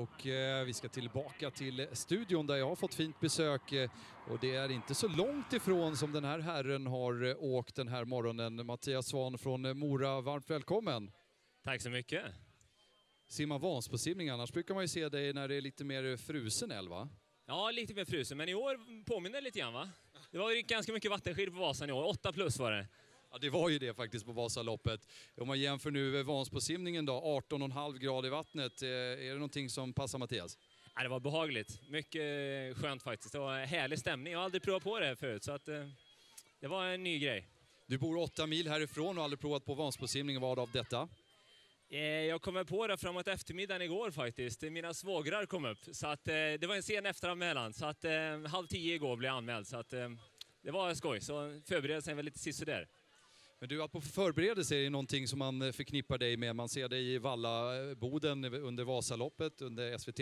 Och vi ska tillbaka till studion där jag har fått fint besök och det är inte så långt ifrån som den här herren har åkt den här morgonen. Mattias Svahn från Mora, varmt välkommen. Tack så mycket. Simmar Vansbrosimning, annars brukar man ju se dig när det är lite mer frusen älv, va? Ja, lite mer frusen, men i år påminner lite grann, va? Det var ju ganska mycket vattenskidor på Vasan i år, 8 plus var det. Ja, det var ju det faktiskt på Vasaloppet. Om man jämför nu Vansbrosimningen då, 18,5 grader i vattnet. Är det någonting som passar Mattias? Ja, det var behagligt. Mycket skönt faktiskt. Det var en härlig stämning. Jag har aldrig provat på det förut, så att, det var en ny grej. Du bor 8 mil härifrån och aldrig provat på Vansbrosimning. Vad av detta? Jag kom på det framåt eftermiddagen igår faktiskt. Mina svågrar kom upp. Så att, det var en sen efteranmälan. Så att 9:30 igår blev jag anmäld. Så att, det var skoj. Så förberedelsen var lite sisådär. Men du, att på förberedelse är någonting som man förknippar dig med. Man ser dig i Vallaboden under Vasaloppet, under SVT.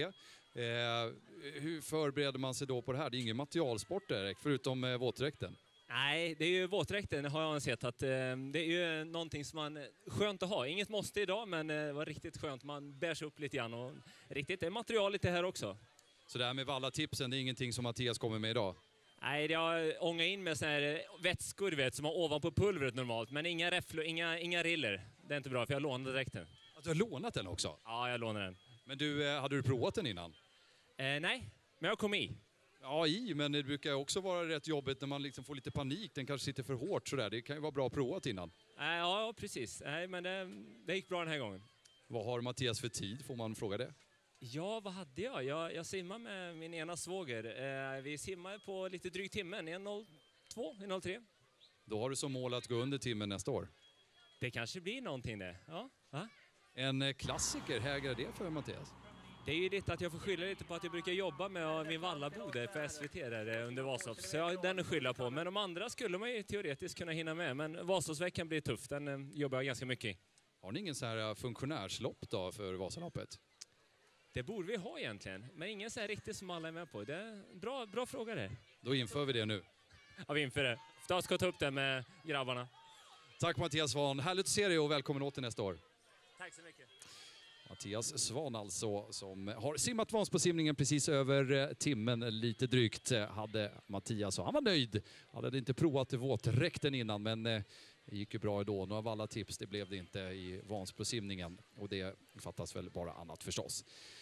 Hur förbereder man sig då på det här? Det är ingen materialsport direkt, förutom våtdräkten. Nej, det är ju våtdräkten har jag sett att det är ju någonting som man skönt att ha. Inget måste idag, men det var riktigt skönt. Man bär sig upp lite grann och riktigt, det är material lite här också. Så det här med Vallatipsen, det är ingenting som Mattias kommer med idag? Nej, det har ångat in med såna här vätskor vet, som har ovanpå pulvret normalt, men inga räfflor, inga riller. Det är inte bra, för jag lånade dräkten. Att du har lånat den också? Ja, jag lånade den. Men du, hade du provat den innan? Nej, men jag kom i. Ja, men det brukar också vara rätt jobbigt när man liksom får lite panik. Den kanske sitter för hårt sådär. Det kan ju vara bra att provat innan. Ja, precis. Nej, men det gick bra den här gången. Vad har Mattias för tid? Får man fråga det? Ja, vad hade jag? Jag simmar med min ena svåger. Vi simmar på lite drygt timmen, 1:02, 1:03. Då har du som mål att gå under timmen nästa år. Det kanske blir någonting det. Ja. Va? En klassiker, hägrar det för Mattias? Det är ju lite att jag får skylla lite på att jag brukar jobba med min Vallabo där för SVT där under Vasaloppet. Så jag har den att skylla på. Men de andra skulle man ju teoretiskt kunna hinna med. Men Vasaloppsveckan blir tuff, den jobbar jag ganska mycket i. Har ni ingen så här funktionärslopp då för Vasaloppet? Det borde vi ha egentligen, men ingen så här riktigt som alla är med på. Det är bra fråga det. Då inför vi det nu. Ja, vi inför det. Jag ska ta upp det med grabbarna. Tack Mattias Svahn. Härligt att se dig och välkommen åter nästa år. Tack så mycket. Mattias Svahn alltså, som har simmat Vansbrosimningen precis över timmen, lite drygt, hade Mattias och han var nöjd. Han hade inte provat våtdräkten innan, men det gick ju bra då. Några Vallatips, det blev det inte i Vansbrosimningen och det fattas väl bara annat förstås.